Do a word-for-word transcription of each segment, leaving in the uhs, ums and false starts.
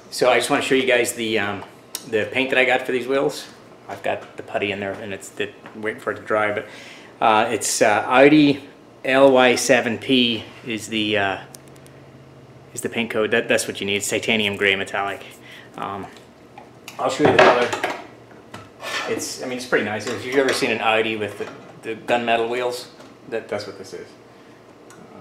So I just want to show you guys the um, the paint that I got for these wheels. I've got the putty in there, and it's the, waiting for it to dry. But uh, it's uh, Audi L Y seven P is the uh, is the paint code. That that's what you need. It's titanium gray metallic. Um, I'll show you the color. It's I mean it's pretty nice. If you've ever seen an Audi with the, the gunmetal wheels, that that's what this is. Uh,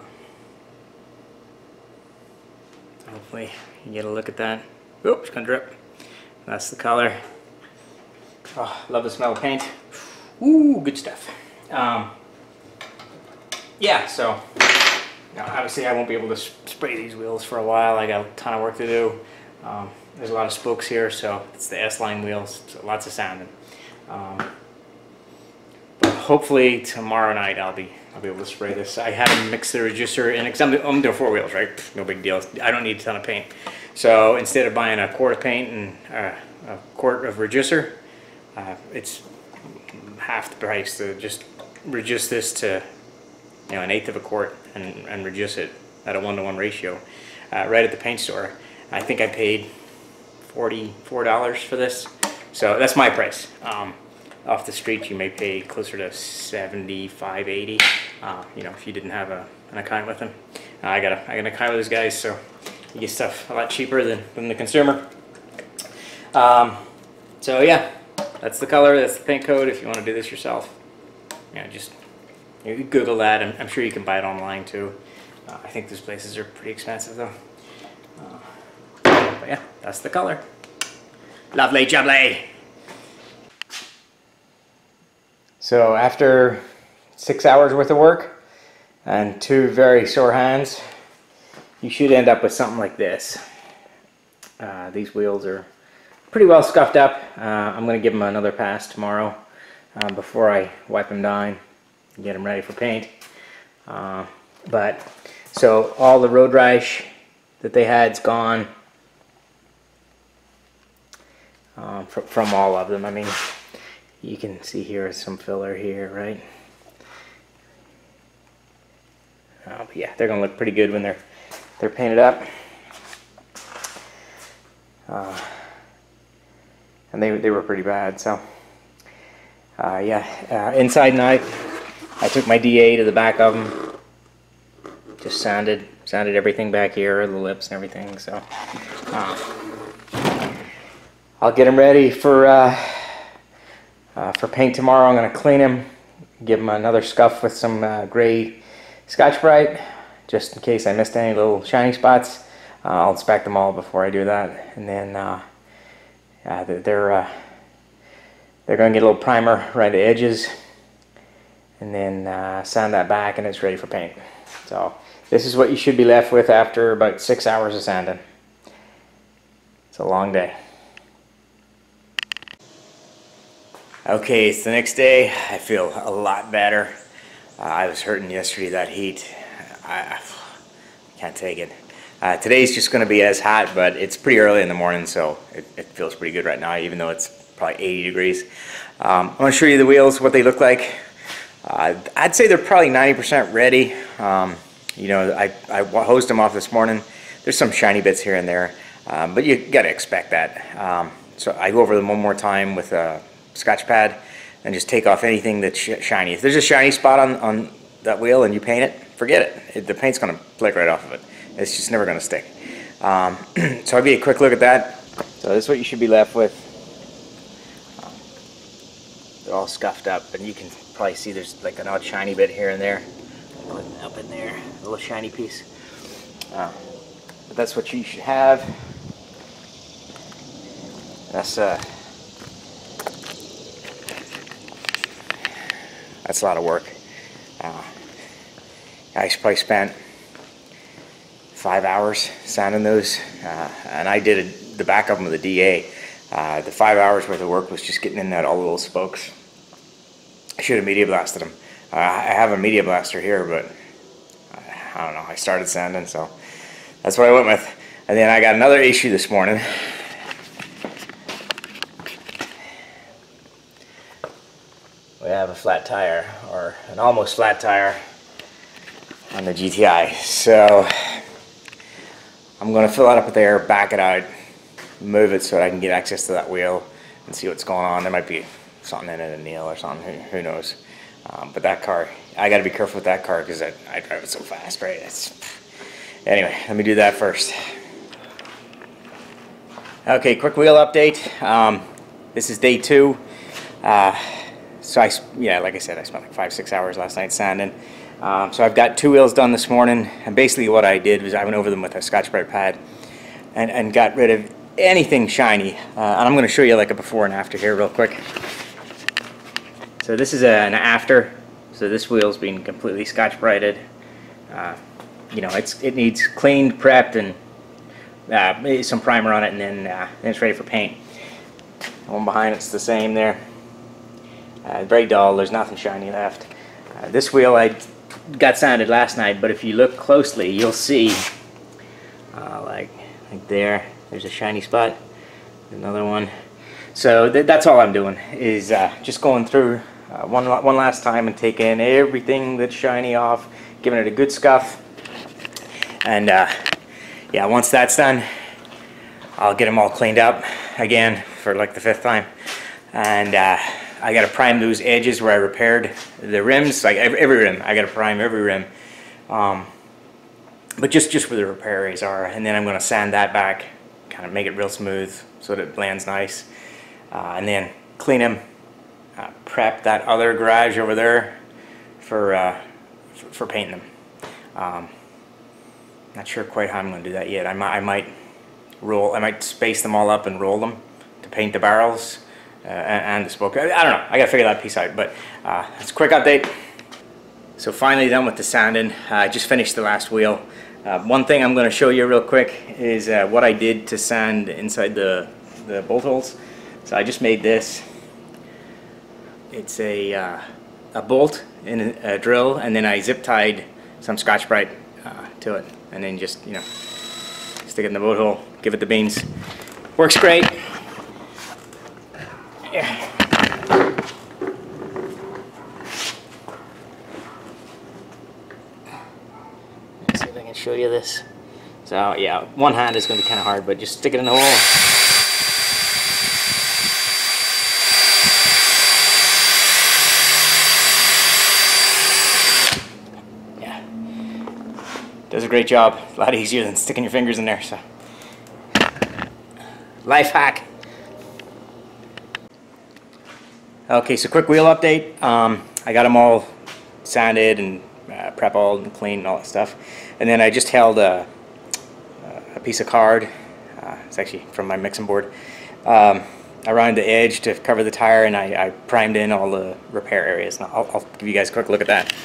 hopefully you get a look at that. Oops, it's gonna drip. That's the color. Oh, love the smell of paint. Ooh, good stuff. Um, yeah, so you know, obviously I won't be able to spray these wheels for a while. I got a ton of work to do. Um, there's a lot of spokes here, so it's the S-line wheels, so lots of sanding. Um, but hopefully tomorrow night I'll be I'll be able to spray this. I had to mix the reducer in because I'm, I'm doing four wheels, right? No big deal. I don't need a ton of paint. So instead of buying a quart of paint and uh, a quart of reducer, uh, it's half the price to just reduce this to you know an eighth of a quart and, and reduce it at a one-to-one ratio uh, right at the paint store. I think I paid forty-four dollars for this, so that's my price. Um, off the street you may pay closer to seventy-five, eighty, uh, you know, if you didn't have a, an account with them. Uh, I got a, I got an account with those guys, so you get stuff a lot cheaper than, than the consumer. Um, so yeah, that's the color, that's the paint code. If you want to do this yourself, yeah, just you Google that. I'm, I'm sure you can buy it online too. Uh, I think those places are pretty expensive though. Uh, but yeah, that's the color. Lovely jubbly. So after six hours worth of work and two very sore hands, you should end up with something like this. Uh, these wheels are pretty well scuffed up. Uh, I'm going to give them another pass tomorrow uh, before I wipe them down and get them ready for paint. Uh, but so all the road rash that they had is gone uh, fr from all of them. I mean, you can see here some filler here, right? Uh, but yeah, they're going to look pretty good when they're they're painted up. Uh, and they, they were pretty bad, so uh, yeah, uh, inside and out, I took my D A to the back of them, just sanded sanded everything back here, the lips and everything. So uh, I'll get them ready for uh, uh, for paint tomorrow. I'm going to clean them, give them another scuff with some uh, gray Scotch-Brite, just in case I missed any little shiny spots. Uh, I'll inspect them all before I do that, and then uh, uh, they're they're, uh, they're going to get a little primer around the edges, and then uh, sand that back, and it's ready for paint. So this is what you should be left with after about six hours of sanding. It's a long day. Okay, it's the next day. I feel a lot better. Uh, I was hurting yesterday, that heat. I, I can't take it. Uh, today's just going to be as hot, but it's pretty early in the morning, so it, it feels pretty good right now, even though it's probably eighty degrees. Um, I want to show you the wheels, what they look like. Uh, I'd say they're probably ninety percent ready. Um, you know, I, I hosed them off this morning. There's some shiny bits here and there, um, but you got to expect that. Um, so I go over them one more time with a Scotch pad and just take off anything that's sh shiny. If there's a shiny spot on, on that wheel and you paint it, forget it. it the paint's going to flick right off of it. It's just never going to stick. Um, so I'll give you a quick look at that. So this is what you should be left with. Um, they're all scuffed up, and you can probably see there's like an odd shiny bit here and there. Up in there, a little shiny piece. Uh, but that's what you should have. That's uh, that's a lot of work. Uh, I probably spent five hours sanding those, uh, and I did a, the back of them with a D A. Uh, the five hours worth of work was just getting in and out all the little spokes. I should have media blasted them. Uh, I have a media blaster here, but I don't know, I started sanding, so that's what I went with. And then I got another issue this morning. We have a flat tire, or an almost flat tire on the G T I. So I'm going to fill it up with air, back it out, move it so that I can get access to that wheel and see what's going on. There might be something in it, a nail or something, who, who knows. Um, but that car, I got to be careful with that car because I, I drive it so fast, right? It's, anyway, let me do that first. Okay, quick wheel update. Um, this is day two. Uh, so I, yeah, like I said, I spent like five, six hours last night sanding. Um, so I've got two wheels done this morning, and basically what I did was I went over them with a Scotch-Brite pad and, and got rid of anything shiny. Uh, and I'm going to show you like a before and after here real quick. So this is a, an after. So this wheel's been completely Scotch-Brited. Uh, you know, it's it needs cleaned, prepped, and uh, some primer on it, and then, uh, then it's ready for paint. The one behind it's the same there. Uh, very dull. There's nothing shiny left. Uh, this wheel I got sanded last night, but if you look closely, you'll see, uh, like, like there, there's a shiny spot. Another one. So th that's all I'm doing is uh, just going through uh, one one last time and taking everything that's shiny off, giving it a good scuff, and uh, yeah, once that's done, I'll get them all cleaned up again for like the fifth time, and uh, I gotta prime those edges where I repaired the rims, like every, every rim. I gotta prime every rim, um, but just just where the repair areas are, and then I'm gonna sand that back, kind of make it real smooth so that it blends nice, uh, and then clean them, uh, prep that other garage over there for uh, for, for painting them. Um, not sure quite how I'm gonna do that yet. I might I might roll. I might space them all up and roll them to paint the barrels. Uh, and, and the spoke. I, I don't know. I gotta figure that piece out. But uh, it's a quick update. So finally done with the sanding. I uh, just finished the last wheel. Uh, one thing I'm going to show you real quick is uh, what I did to sand inside the the bolt holes. So I just made this. It's a uh, a bolt and a, a drill, and then I zip tied some Scotch-Brite uh, to it, and then just you know stick it in the bolt hole, give it the beans. Works great. Yeah. Let's see if I can show you this. So yeah, one hand is going to be kind of hard, but just stick it in the hole. Yeah, does a great job. A lot easier than sticking your fingers in there. So, life hack. Okay, so quick wheel update. Um, I got them all sanded and uh, prep all and clean and all that stuff. And then I just held a, a piece of card. Uh, it's actually from my mixing board. Um, around the edge to cover the tire, and I, I primed in all the repair areas. Now I'll, I'll give you guys a quick look at that.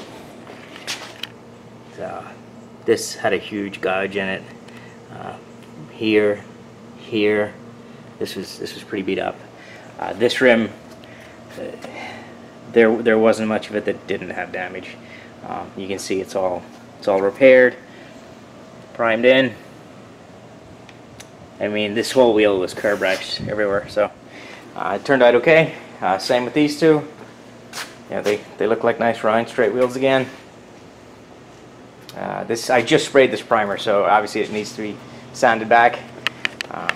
So, this had a huge gouge in it. Uh, here, here. This was this was pretty beat up. Uh, this rim. Uh, there there wasn't much of it that didn't have damage. Um, you can see it's all it's all repaired, primed in. I mean, this whole wheel was curb brushed everywhere, so uh, it turned out okay. Uh, same with these two. Yeah, they they look like nice round straight wheels again. Uh, this I just sprayed this primer, so obviously it needs to be sanded back. Uh,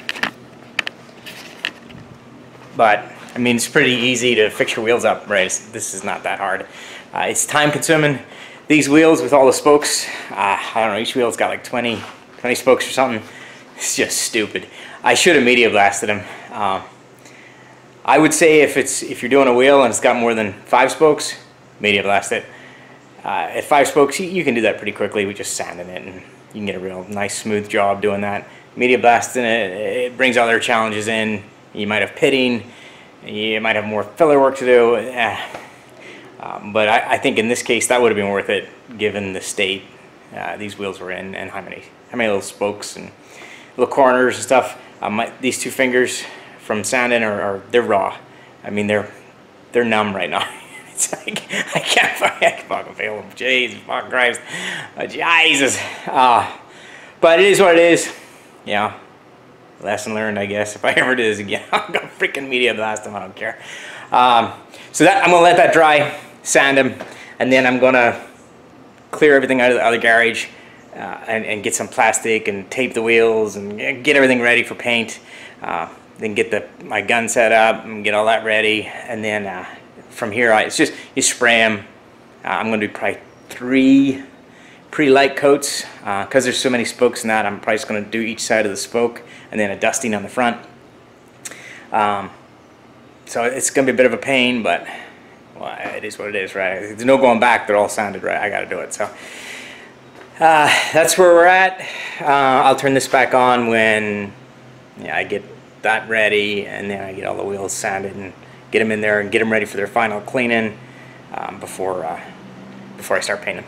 but I mean, it's pretty easy to fix your wheels up, right? It's, this is not that hard. Uh, it's time consuming. These wheels with all the spokes, uh, I don't know, each wheel's got like twenty, twenty spokes or something. It's just stupid. I should have media blasted them. Um, I would say if it's if you're doing a wheel and it's got more than five spokes, media blast it. Uh, at five spokes, you, you can do that pretty quickly with just sanding it, and you can get a real nice smooth job doing that. Media blasting it, it brings other challenges in. You might have pitting. You might have more filler work to do, eh. um, but I, I think in this case that would have been worth it, given the state uh, these wheels were in, and how many how many little spokes and little corners and stuff. Um, my, these two fingers from sanding are, are they're raw. I mean they're they're numb right now. It's like I can't I can't fucking feel them. Jesus fucking Christ, uh, Jesus. Uh, but it is what it is. Yeah. Lesson learned, I guess. If I ever do this again, I'll go freaking media blast them. I don't care. Um, so that I'm gonna let that dry, sand them, and then I'm gonna clear everything out of the other garage, uh, and, and get some plastic and tape the wheels and get everything ready for paint. Uh, then get the my gun set up and get all that ready, and then uh, from here I, it's just you spray them. Uh, I'm going to do probably three pretty light coats because uh, there's so many spokes in that. I'm probably just going to do each side of the spoke and then a dusting on the front. Um, so it's going to be a bit of a pain, but well, it is what it is, right? There's no going back. They're all sounded right. I got to do it. So uh, that's where we're at. Uh, I'll turn this back on when yeah, I get that ready, and then I get all the wheels sanded and get them in there and get them ready for their final cleaning um, before uh, before I start painting.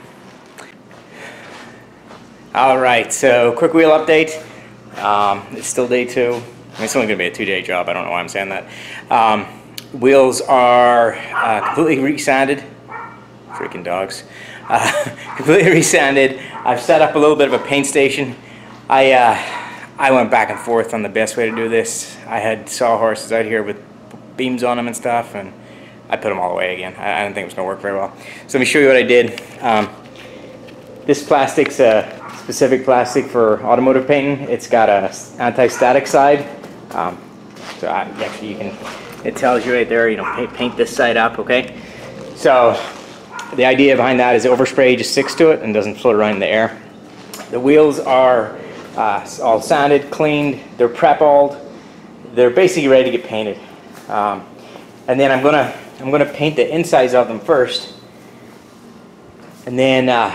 All right, so quick wheel update. Um, it's still day two. I mean, it's only going to be a two-day job. I don't know why I'm saying that. Um, wheels are uh, completely resanded. Freaking dogs. Uh, completely resanded. I've set up a little bit of a paint station. I uh, I went back and forth on the best way to do this. I had sawhorses out here with beams on them and stuff, and I put them all away again. I, I didn't think it was going to work very well. So let me show you what I did. Um, this plastic's a specific plastic for automotive painting. It's got a anti-static side. Um, so I, actually you can, it tells you right there, you know, paint, paint this side up, okay? So the idea behind that is overspray just sticks to it and doesn't float around in the air. The wheels are uh, all sanded, cleaned, they're prep-alled. They're basically ready to get painted. Um, and then I'm gonna, I'm gonna paint the insides of them first. And then, uh,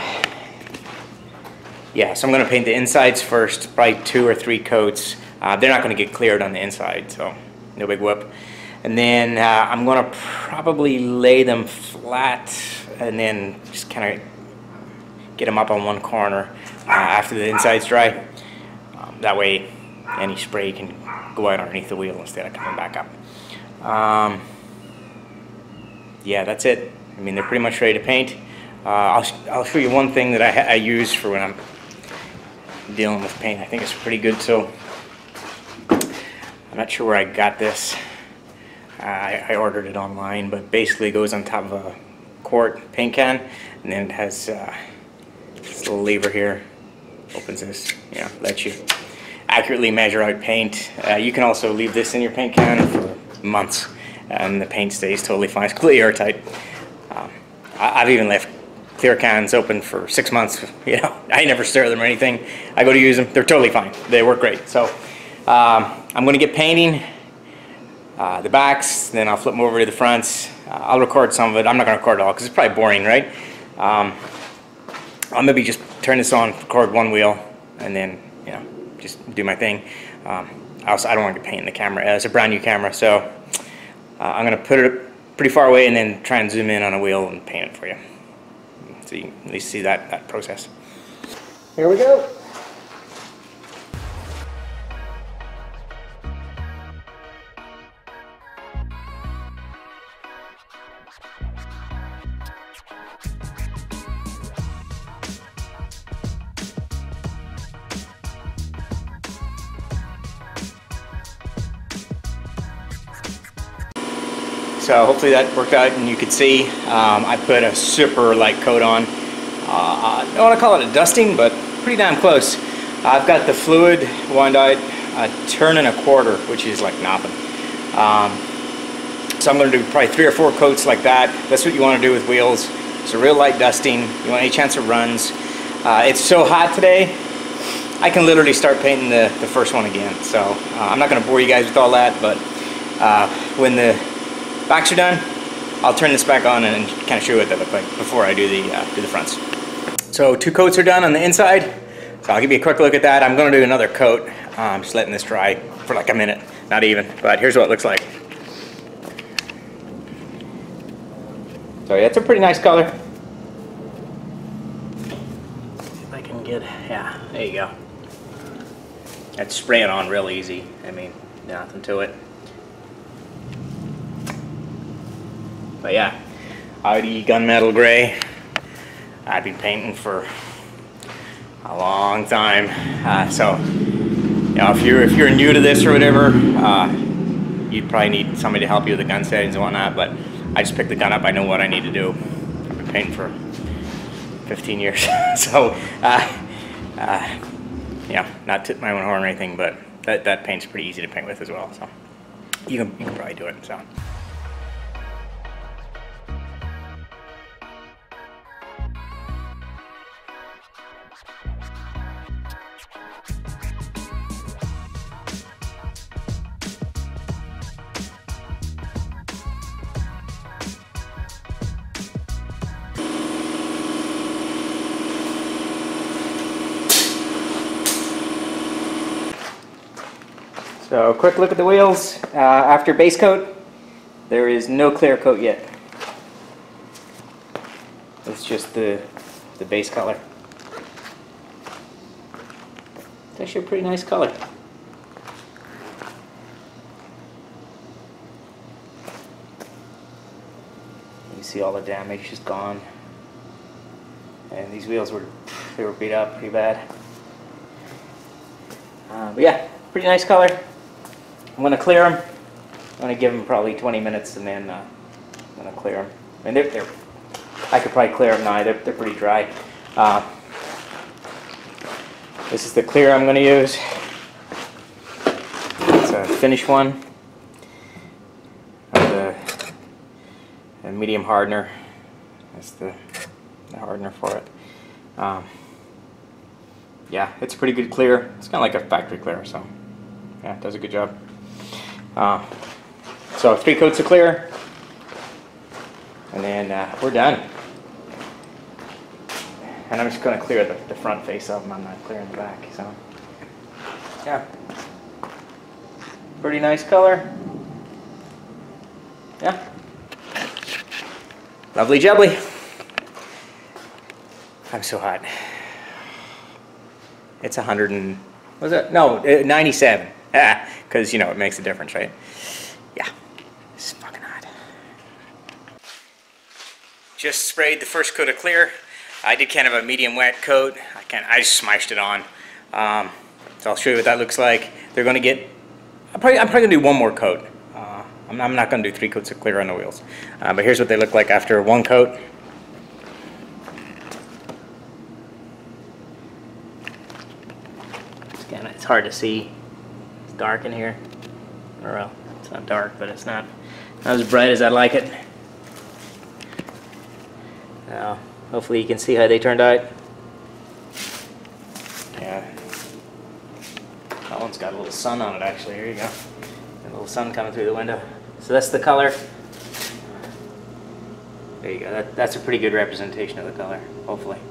yeah, so I'm going to paint the insides first, probably two or three coats. Uh, they're not going to get cleared on the inside, so no big whoop. And then uh, I'm going to probably lay them flat and then just kind of get them up on one corner uh, after the inside's dry. Um, that way any spray can go out underneath the wheel instead of coming back up. Um, yeah, that's it. I mean, they're pretty much ready to paint. Uh, I'll, sh I'll show you one thing that I, I use for when I'm dealing with paint. I think it's pretty good. So I'm not sure where I got this. Uh, I, I ordered it online, but basically it goes on top of a quart paint can, and then it has uh, this little lever here. Opens this, you know, lets you accurately measure out paint. Uh, you can also leave this in your paint can for months, and the paint stays totally fine. It's completely airtight. Um, I, I've even left clear cans open for six months. You know, I never stir them or anything. I go to use them, they're totally fine. They work great. So um, I'm going to get painting uh, the backs, then I'll flip them over to the fronts. Uh, I'll record some of it. I'm not going to record it all because it's probably boring, right? Um, I'll maybe just turn this on, record one wheel, and then, you know, just do my thing. Um, I also I don't want to get paint in the camera. Uh, it's a brand new camera, so uh, I'm going to put it pretty far away and then try and zoom in on a wheel and paint it for you. So you can at least see that, that process. Here we go. So hopefully that worked out, and you could see um, I put a super light coat on. Uh, I don't want to call it a dusting, but pretty damn close. I've got the fluid wound out a turn and a quarter, which is like nothing. Um, so I'm going to do probably three or four coats like that. That's what you want to do with wheels. It's a real light dusting. You want any chance it runs. Uh, it's so hot today, I can literally start painting the, the first one again. So uh, I'm not going to bore you guys with all that, but uh, when the backs are done, I'll turn this back on and kind of show you what they look like before I do the uh, do the fronts. So two coats are done on the inside. So I'll give you a quick look at that. I'm going to do another coat. Uh, I'm just letting this dry for like a minute, not even. But here's what it looks like. So yeah, it's a pretty nice color. See if I can get, yeah, there you go. That's spraying on real easy. I mean, nothing to it. But yeah, Audi gunmetal gray. I've been painting for a long time. Uh, so, you know, if you're if you're new to this or whatever, uh, you'd probably need somebody to help you with the gun settings and whatnot. But I just pick the gun up. I know what I need to do. I've been painting for fifteen years. So, uh, Uh, you know, not tip my own horn or anything, but that, that paint's pretty easy to paint with as well, so you can, you can probably do it. So. So, quick look at the wheels. Uh, after base coat, there is no clear coat yet. It's just the, the base color. It's actually a pretty nice color. You see all the damage is gone. And these wheels were, they were beat up pretty bad. Uh, but yeah, pretty nice color. I'm going to clear them. I'm going to give them probably twenty minutes and then uh, I'm going to clear them. And they're, they're, I could probably clear them now. They're, they're pretty dry. Uh, this is the clear I'm going to use. It's a finish one. The a medium hardener. That's the, the hardener for it. Um, yeah, it's a pretty good clear. It's kind of like a factory clear, so yeah, it does a good job. Uh, so three coats of clear, and then uh, we're done. And I'm just going to clear the, the front face of them. I'm not clearing the back. So yeah, pretty nice color. Yeah, lovely jubbly. I'm so hot. It's a hundred and was it? No, ninety-seven. Ah, because you know it makes a difference, right? Yeah, it's fucking hot. Just sprayed the first coat of clear. I did kind of a medium wet coat. I can I just smashed it on. Um, so I'll show you what that looks like. They're going to get. I'm probably, I'm probably going to do one more coat. Uh, I'm, I'm not going to do three coats of clear on the wheels. Uh, but here's what they look like after one coat. It's hard to see. It's dark in here. Or well, it's not dark, but it's not, not as bright as I'd like it. Now, hopefully you can see how they turned out. Yeah. That one's got a little sun on it actually. Here you go. A little sun coming through the window. So that's the color. There you go. That, that's a pretty good representation of the color, hopefully.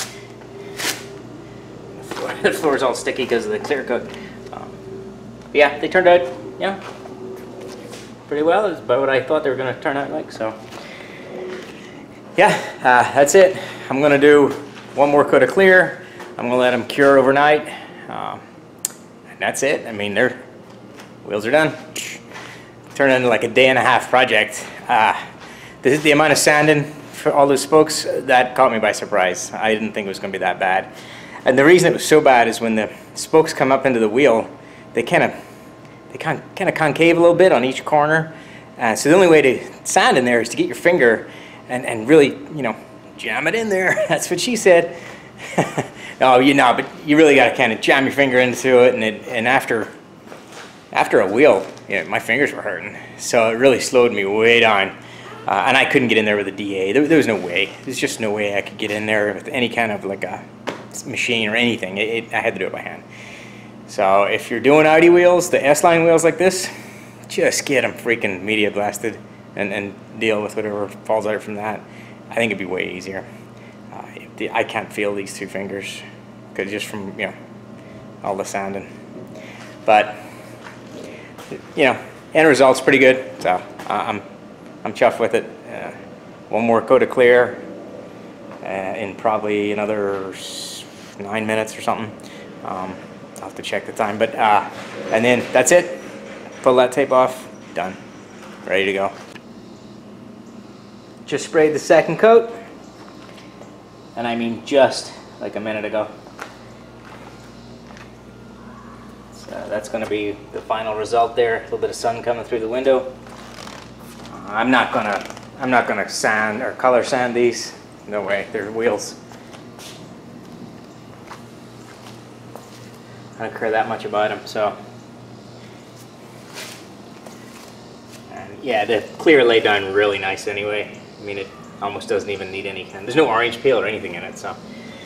The floor is all sticky because of the clear coat. Um, yeah, they turned out, yeah, pretty well. It's about what I thought they were going to turn out like. So, yeah, uh, that's it. I'm going to do one more coat of clear. I'm going to let them cure overnight. Um, and that's it. I mean, their wheels are done. Turned into like a day and a half project. Uh, this is the amount of sanding for all those spokes that caught me by surprise. I didn't think it was going to be that bad. And the reason it was so bad is when the spokes come up into the wheel, they kind of they kind kind of concave a little bit on each corner. Uh, so the only way to sand in there is to get your finger and and really, you know, jam it in there. That's what she said. No, you know, but you really got to kind of jam your finger into it, and it, and after after a wheel, you know, my fingers were hurting. So it really slowed me way down, uh, and I couldn't get in there with a D A. There, there was no way. There's just no way I could get in there with any kind of like a machine or anything. It, it, I had to do it by hand. So if you're doing Audi wheels, the S-line wheels like this, just get them freaking media blasted and, and deal with whatever falls out from that. I think it'd be way easier. Uh, the, I can't feel these two fingers because just from, you know, all the sanding. But you know, end result's pretty good. So uh, I'm I'm chuffed with it. Uh, one more coat of clear uh, in probably another nine minutes or something. Um, I'll have to check the time, but uh, and then that's it. Pull that tape off. Done. Ready to go. Just sprayed the second coat, and I mean just like a minute ago. So that's going to be the final result there. A little bit of sun coming through the window. Uh, I'm not gonna I'm not gonna sand or color sand these. No way. They're wheels. I don't care that much about them. So, and yeah, the clear laid down really nice anyway. I mean, it almost doesn't even need any kind. There's no orange peel or anything in it, so.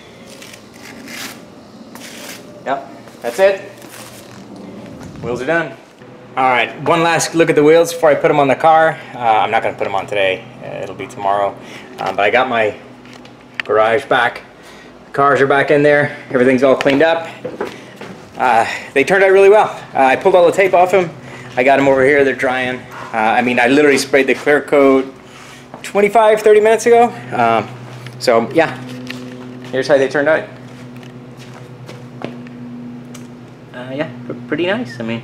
Yep, that's it. Wheels are done. All right, one last look at the wheels before I put them on the car. Uh, I'm not going to put them on today. Uh, it'll be tomorrow. Uh, but I got my garage back. The cars are back in there. Everything's all cleaned up. Uh, they turned out really well. Uh, I pulled all the tape off them. I got them over here. They're drying. Uh, I mean, I literally sprayed the clear coat twenty-five, thirty minutes ago. Um, so, yeah. Here's how they turned out. Uh, yeah, pretty nice. I mean,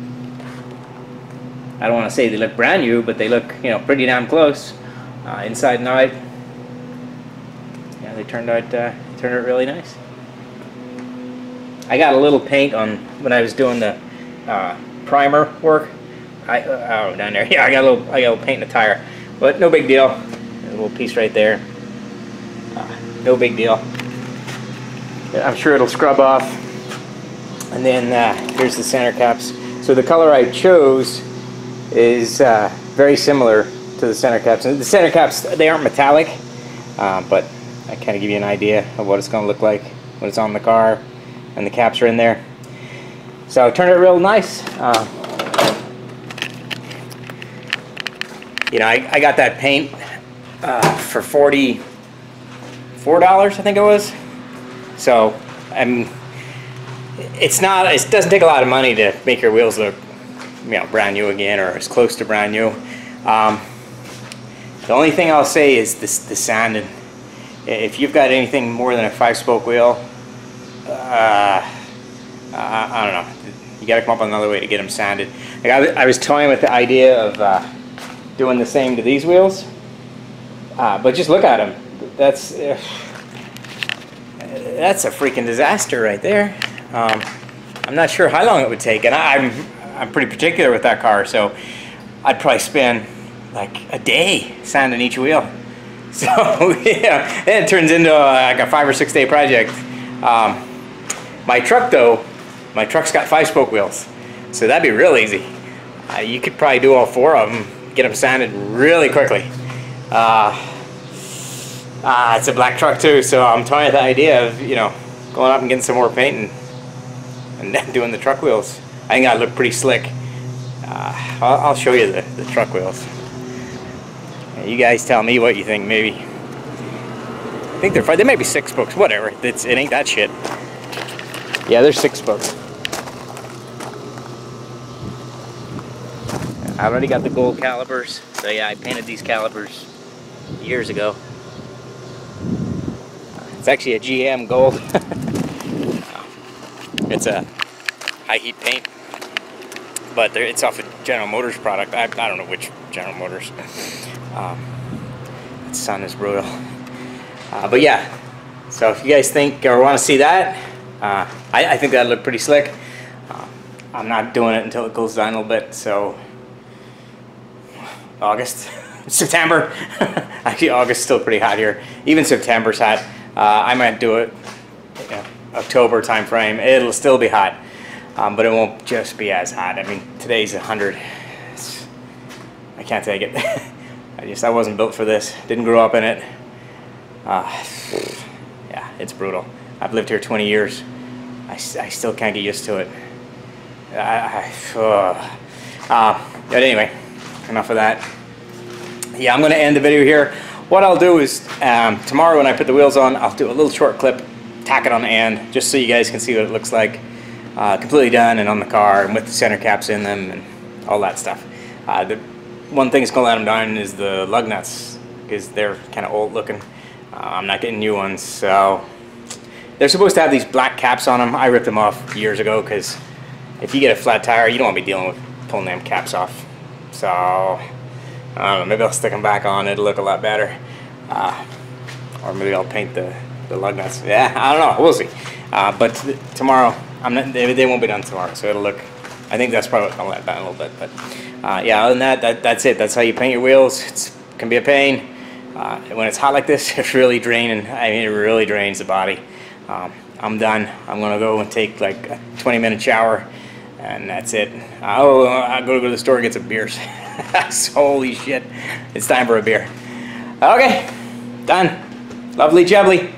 I don't want to say they look brand new, but they look, you know, pretty damn close, uh, inside and out. Yeah, they turned out, uh, turned out really nice. I got a little paint on when I was doing the uh, primer work. I uh, oh down there, yeah, I got a little, I got a little paint in the tire, but no big deal. A little piece right there. Uh, no big deal. I'm sure it'll scrub off. And then uh, here's the center caps. So the color I chose is uh, very similar to the center caps. And the center caps, they aren't metallic, uh, but I kind of give you an idea of what it's going to look like when it's on the car and the caps are in there. So it turned out real nice. Uh, you know, I, I got that paint uh, for forty-four dollars, I think it was. So I'm. It's not. It doesn't take a lot of money to make your wheels look, you know, brand new again, or as close to brand new. Um, the only thing I'll say is this: the sanding. If you've got anything more than a five-spoke wheel, uh, I, I don't know. You got to come up with another way to get them sanded. Like I, I was toying with the idea of uh, doing the same to these wheels, uh, but just look at them. That's uh, that's a freaking disaster right there. Um, I'm not sure how long it would take, and I, I'm I'm pretty particular with that car, so I'd probably spend like a day sanding each wheel. So yeah, then it turns into a, like a five or six day project. Um, my truck though, my truck's got five spoke wheels, so that'd be real easy. Uh, you could probably do all four of them, get them sanded really quickly. Uh, uh, it's a black truck too, so I'm toying with the idea of, you know, going up and getting some more paint and and then doing the truck wheels. I think that'd look pretty slick. Uh, I'll, I'll show you the, the truck wheels. You guys tell me what you think. Maybe I think they're five. They might be six spokes. Whatever. It's it ain't that shit. Yeah, they're six spokes. I already got the gold calipers. So yeah, I painted these calipers years ago. It's actually a G M gold. It's a high heat paint, but it's off a General Motors product. I, I don't know which General Motors. Um, the sun is brutal. Uh, but yeah, so if you guys think or want to see that, uh, I, I think that'd look pretty slick. Uh, I'm not doing it until it cools down a little bit, so August, September. Actually, August is still pretty hot here. Even September's hot. Uh, I might do it, you know, October time frame. It'll still be hot, um, but it won't just be as hot. I mean, today's a hundred. It's, I can't take it. I just I wasn't built for this. Didn't grow up in it. Uh, yeah, it's brutal. I've lived here twenty years. I, I still can't get used to it. I, I, uh, uh, but anyway, enough of that. Yeah, I'm going to end the video here. What I'll do is um, tomorrow when I put the wheels on, I'll do a little short clip, tack it on the end, just so you guys can see what it looks like, uh, completely done and on the car and with the center caps in them and all that stuff. Uh, the one thing that's going to let them down is the lug nuts, because they're kind of old looking. Uh, I'm not getting new ones, so they're supposed to have these black caps on them. I ripped them off years ago because if you get a flat tire, you don't want to be dealing with pulling them caps off. So I don't know, maybe I'll stick them back on. It'll look a lot better. Uh, or maybe I'll paint the, the lug nuts. Yeah, I don't know. We'll see. Uh, but th tomorrow, I'm not, they, they won't be done tomorrow, so it'll look, I think that's probably going to let down a little bit. But uh, yeah, other than that, that, that's it. That's how you paint your wheels. It's, it can be a pain. Uh, when it's hot like this, it's really draining. I mean, it really drains the body. Um, I'm done. I'm gonna go and take like a twenty minute shower, and that's it. I'll, I'll go to the store and get some beers. Holy shit, it's time for a beer. Okay, done. Lovely jubbly.